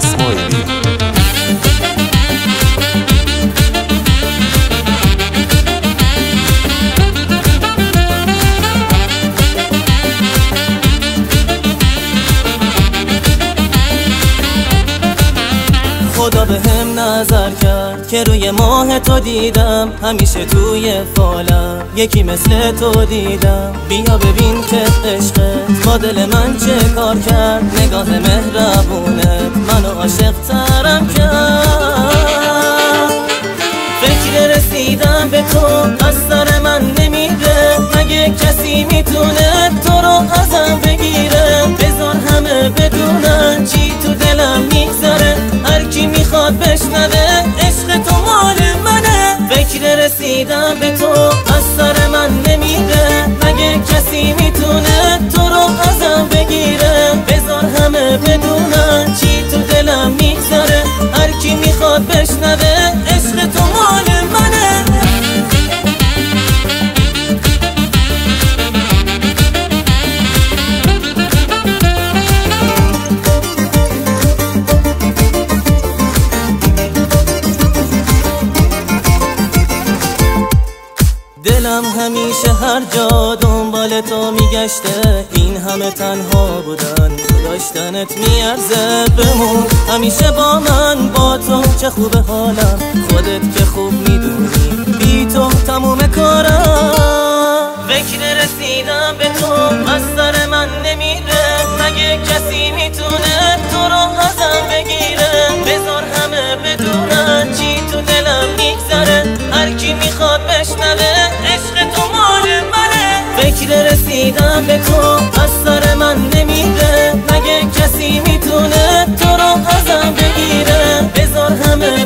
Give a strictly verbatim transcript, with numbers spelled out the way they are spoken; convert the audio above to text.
اسماعیلی. خدا به هم نظر کرد که روی ماه تو دیدم، همیشه توی فالم یکی مثل تو دیدم. بیا ببین که عشقت با دل من چه کار کرد، نگاه مهربونت منو عاشق ترم کرد. فکر رسیدم به تو از سر من نمیره، مگه کسی میتونه تو رو ازم بگیره؟ بذار همه بدونن چی تو دلم میگذره، هر کی میخواد بشنوه عشق تو مال منه. فکر رسیدم به تو از سر من نمیره، مگه کسی میتونه تو رو ازم بگیره؟ بذار همه بدونن چی تو دلم میگذره، هر کی میخواد بشنوه عشق تو مال منه. دلم همیشه هر جا دنبال تو میگشته، این همه تنها بودن داشتنت میارزه. بمون همیشه با من، با تو چه خوبه حالم، خودت که خوب میدونی بی تو تموم کارم. فکر رسیدم به تو از سر من نمیره، مگه کسی میتونه تو رو ازم بگیره؟ بذار همه بدونن چی تو دلم میگذره، هر کی میخواد بشنوه عشق تو مال منه. فکر رسیدم به تو از سر من نمیره، مگه کسی میتونه تو رو ازم بگیره؟ بذار همه